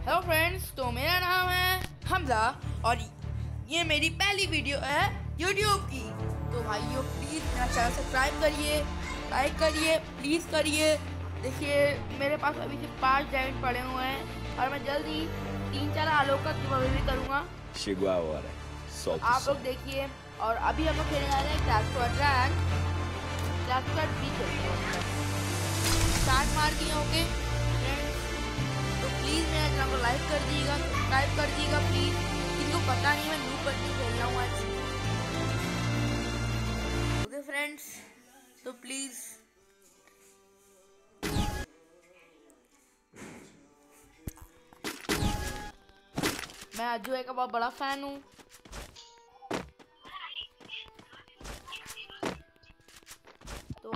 Hello friends, तो मेरा नाम है हमजा और ये मेरी पहली वीडियो है यूट्यूब की। तो भाइयों प्लीज़ मेरा चैनल सब्सक्राइब करिए, लाइक करिए, प्लीज़ करिए। देखिए मेरे पास अभी सिर्फ 5 डायमंड पड़े हुए हैं और मैं जल्द ही 3-4 आलोक का गिव अवे भी करूँगा। आप लोग देखिए। और अभी हम लोग खेलने जा रहे हैं क्लास स्क्वाड भी खेलते हैं। स्टार्ट मार दिए होंगे फ्रेंड्स, तो प्लीज़ मेरे चैनल को लाइक कर दीजिएगा, सब्सक्राइब कर दीजिएगा प्लीज़। किनको पता नहीं मैं न्यू बंदी खेल रहा हूँ आज। ओके फ्रेंड्स, तो प्लीज़ मैं अजू का बहुत बड़ा फ़ैन हूँ। तो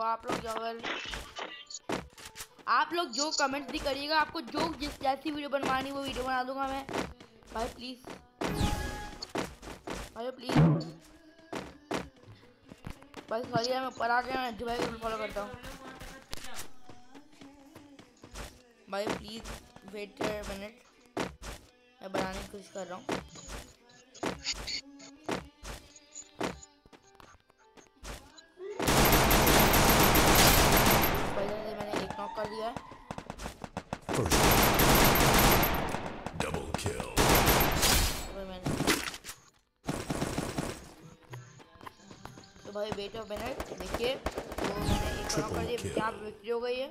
आप लोग जो कमेंट्स भी करिएगा, आपको जो जिस जैसी वीडियो बनवानी वो वीडियो बना दूंगा मैं। भाई प्लीज़, भाई प्लीज़, भाई सॉरी मैं ऊपर आ गया, मैं अज्जू भाई को फॉलो करता हूँ। भाई प्लीज़ वेट मिनट, मैं बनाने की कोशिश कर रहा हूँ। मैंने एक नॉक कर दिया है। Double kill. तो भाई वेट ऑफ मिनट देखिए, तो मैंने एक नॉक कर दिया, यहाँ पे विक्ट्री हो गई है।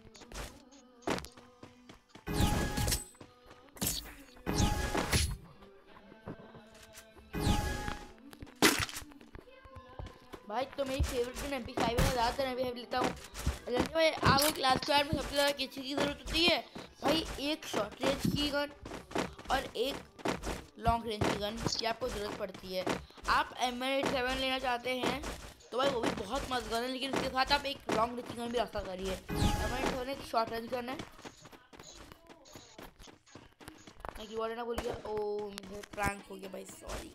भाई तो मेरी फेवरेट भी MP5 है, ज़्यादातर MP5 लेता हूँ। जानते भाई आपको क्लास स्क्वाड में सबसे ज़्यादा किसी की ज़रूरत होती है? भाई एक शॉर्ट रेंज की गन और एक लॉन्ग रेंज की गन की आपको ज़रूरत पड़ती है। आप M7 लेना चाहते हैं तो भाई वो भी बहुत मस्त गन है, लेकिन उसके साथ आप एक लॉन्ग रेंज की गन भी रखा करिए। M7 एक शॉर्ट रेंज गन है। मैं कीबोर्ड ना भूल गया, ओ मुझे प्रैंक हो गया भाई, सॉरी।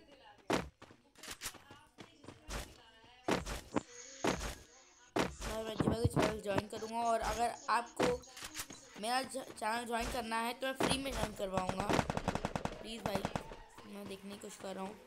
मैं चैनल ज्वाइन करूँगा और अगर आपको मेरा चैनल ज्वाइन करना है तो मैं फ्री में ज्वाइन करवाऊँगा। प्लीज़ भाई, मैं देखने की कोशिश कर रहा हूँ।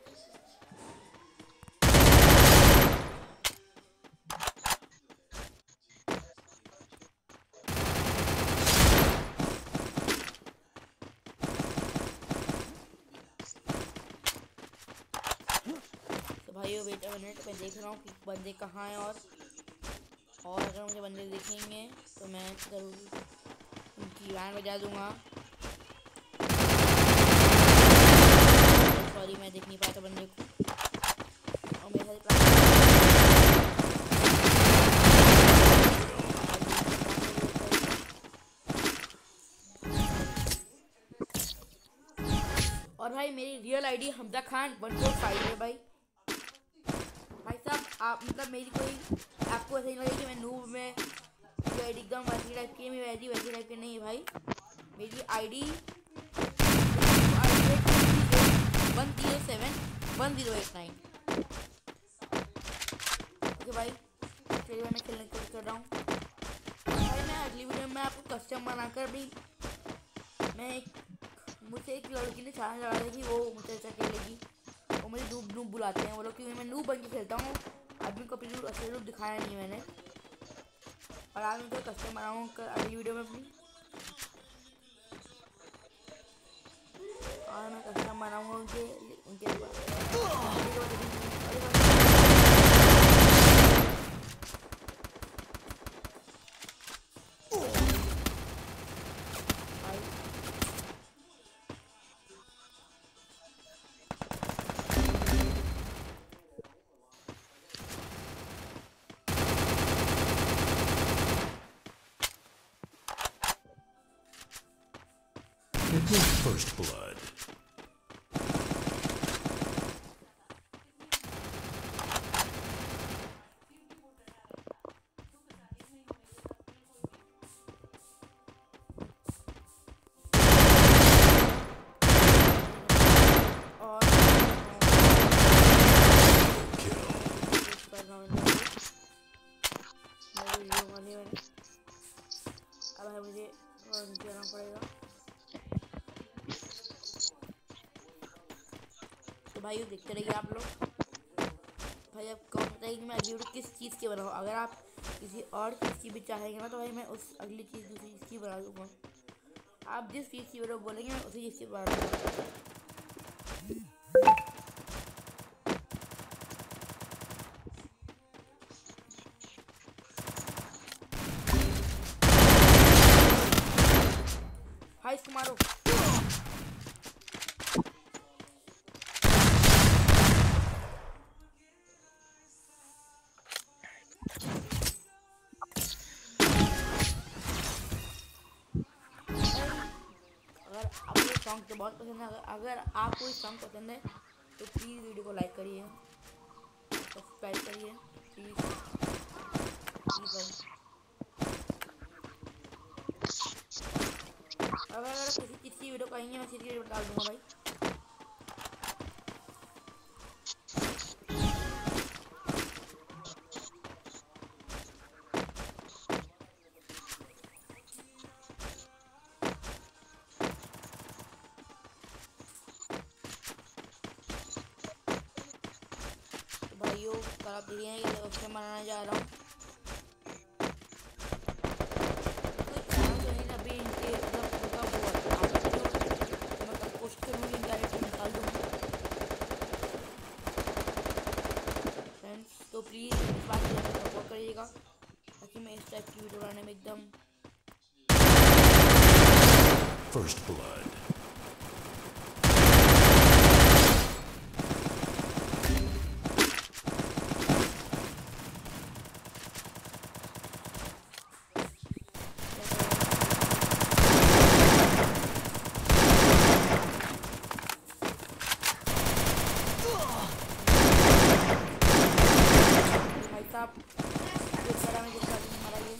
तो भाइयों वेट अ मिनट, मैं देख रहा हूँ कि बंदे कहाँ हैं। और अगर मुझे बंदे दिखेंगे तो मैं ज़रूर उनकी बैंड बजा दूंगा। सॉरी मैं देख नहीं पाया था बंदे को, और मेरे साथ और भाई मेरी रियल आईडी हमजा खान 145 है। भाई साहब आप मतलब मेरी कोई आपको ऐसा नहीं लगे कि मैं नूब में मेरी आईडी एकदम वैसी टाइप की है, मेरी आईडी वैसी टाइप की नहीं है भाई। मेरी आईडी 1071089। ओके भाई, चलिए मैं खेलने की कोशिश कर रहा हूँ। भाई मैं अगली वीडियो में आपको कस्टम बनाकर भी मुझसे एक लड़की ने चैलेंज लगा था कि वो मुझसे अच्छा खेलेगी। वो मुझे नूब बुलाते हैं वो लोग, क्योंकि मैं नूब बन के खेलता हूँ। अभी को अपनी असली रूप दिखाया नहीं मैंने, और आज मैं कस्टम बनाऊँगा अगली वीडियो में अपनी। और मैं कस्टम बनाऊँगा उनके First blood. अब मुझे जाना पड़ेगा। भाई देखते रहिए आप लोग। भाई आप कौन बताइए कि मैं अगली वीडियो किस चीज़ की बनाऊँ। अगर आप किसी और चीज़ की भी चाहेंगे ना तो भाई मैं उस अगली चीज़ दूसरी चीज़ की बना दूँगा। आप जिस चीज़ की वीडियो बोलेंगे मैं उसी चीज़ की बना दूँगा। भाई इसको मारो। अगर आपको ये सॉन्ग तो बहुत पसंद है, अगर आपको ये सॉन्ग पसंद है तो प्लीज़ वीडियो को लाइक करिए, सब्सक्राइब करिए प्लीज़ प्लीज़ भाई। अगर किसी चीज़ की वीडियो कहेंगे मैं किसी की वीडियो डाल दूँगा भाई। तो भाइयों कल आप देखिए ये लक्ष्य मनाने जा रहा हूँ। कोई कारण तो नहीं अभी इनके मतलब उनका वो तो मैं कल कोशिश करूँगी इनकी आईडी निकाल दूँगा फ्रेंड्स। तो प्लीज़ इस बात को सपोर्ट करिएगा ताकि मैं इस टाइप की वीडियो बनाने में एकदम First blood. भाई साहब जिस तरह में जिस तरह मारा ये।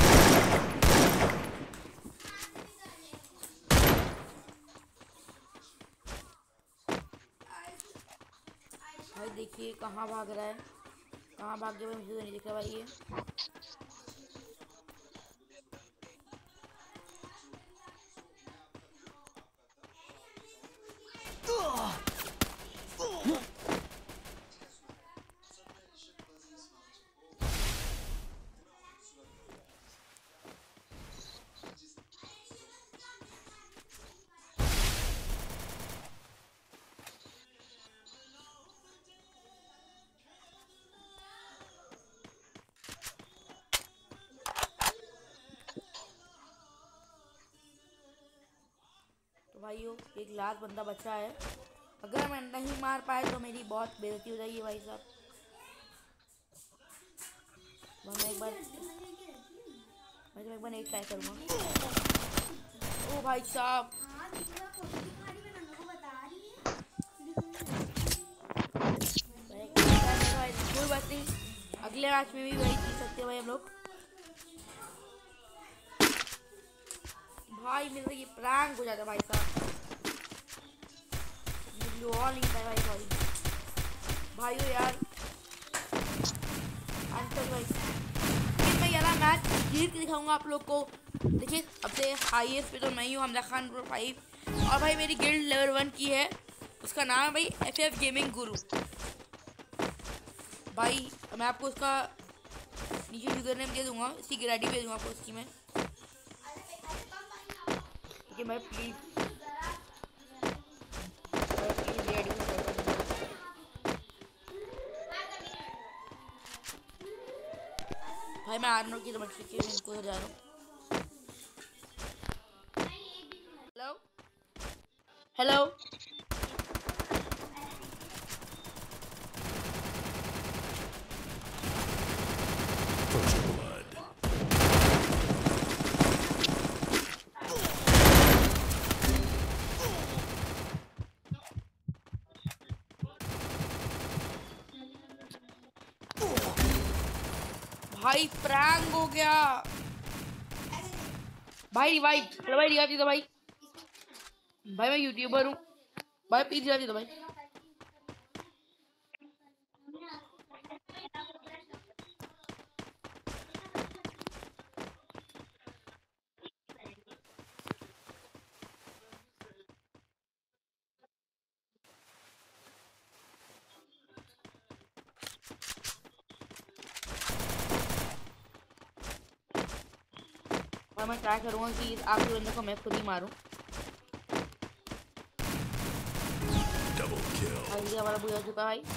भाई देखिए कहाँ भाग रहा है, कहाँ भाग गया भाई, मुझे तो नहीं दिख रहा भाई ये। तो भाइयों एक लास्ट बंदा बचा है, अगर मैं नहीं मार पाए तो मेरी बहुत बेइज्जती हो जाएगी भाई साहब। मैं एक बार एक ट्राई करूँगा। ओ भाई साहब कोई बात नहीं, अगले मैच में भी वही जीत सकते हैं भाई हम लोग। भाई मेरा ये प्रैंक हो जाता है भाई साहब, और नहीं पाए भाई सॉरी भाइयों यार। अंकल भाई मैं यार मैच जीत के दिखाऊंगा आप लोग को। देखिए अब से हाईएस्ट पे तो मैं ही हूँ, हमजा खान प्रो 5, और भाई मेरी गिल्ड लेवल 1 की है, उसका नाम है भाई FF गेमिंग गुरु। भाई मैं आपको उसका नीचे यूजर नेम दे दूंगा, इसकी गारंटी दे दूंगा आपको उसकी मैं। ठीक है भाई प्लीज़ भाई मैं आर्नर की समझ के इनको जा रहा हूँ। Hello hello First blood. भाई प्रैंक हो गया भाई। रिवाइव चलो भाई, रिवाइव दे दो भाई। भाई मैं यूट्यूबर हूँ भाई, प्लीज रिवाइव दे दो भाई। और मैं ट्राई करूँगा कि आखिरी बंदे को मैं खुद ही मारूँ। Double kill. भाई ये हमारा बुआ चुका भाई।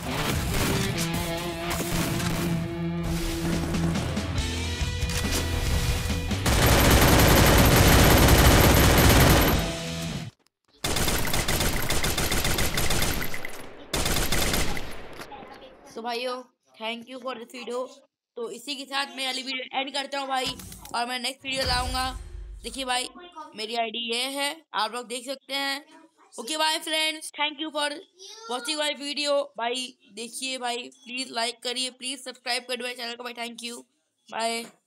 तो भाइयों thank you for this video. तो इसी के साथ मैं वाली वीडियो एंड करता हूँ भाई, और मैं नेक्स्ट वीडियो लाऊंगा। देखिए भाई मेरी आईडी ये है, आप लोग देख सकते हैं। Okay bye friends, thank you for watching my video भाई। देखिए भाई प्लीज़ लाइक करिए, प्लीज़ सब्सक्राइब करिए मेरे चैनल को भाई। Thank you, bye.